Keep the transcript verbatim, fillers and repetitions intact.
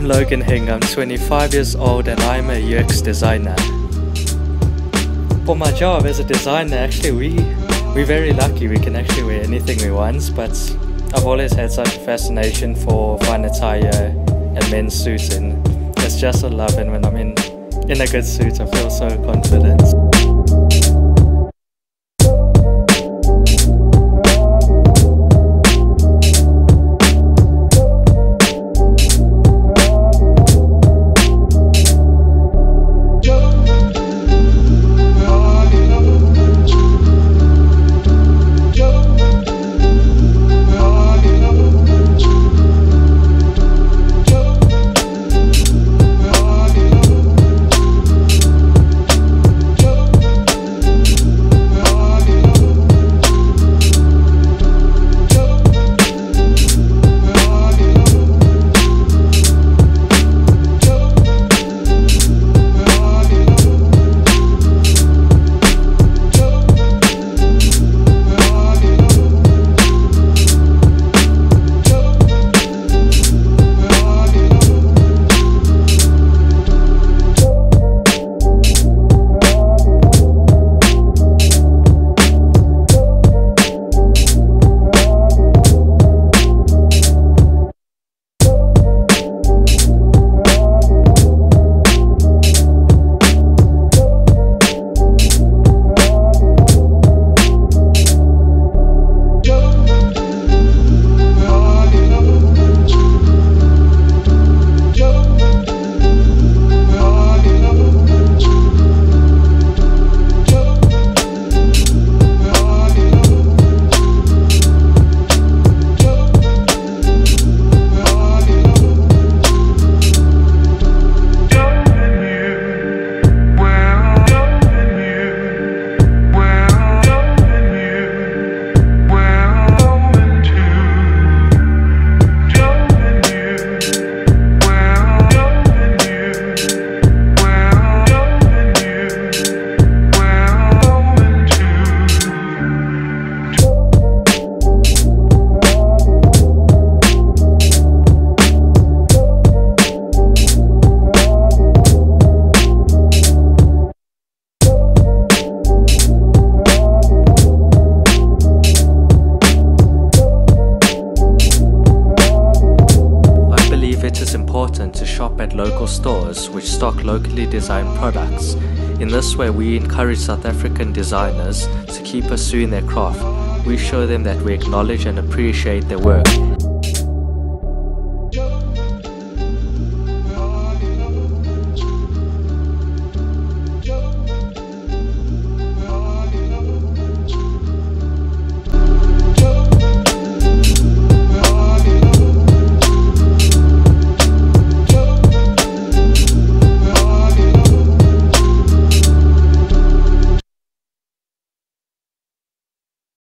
I'm Logan Hing, I'm twenty-five years old and I'm a U X designer. For my job as a designer, actually we, we're very lucky, we can actually wear anything we want, but I've always had such a fascination for fine attire and men's suits, and it's just a love, and when I'm in, in a good suit I feel so confident. It is important to shop at local stores which stock locally designed products. In this way, we encourage South African designers to keep pursuing their craft. We show them that we acknowledge and appreciate their work